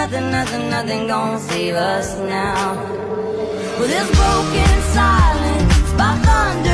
nothing gonna save us now. Well, this broken silence by thunder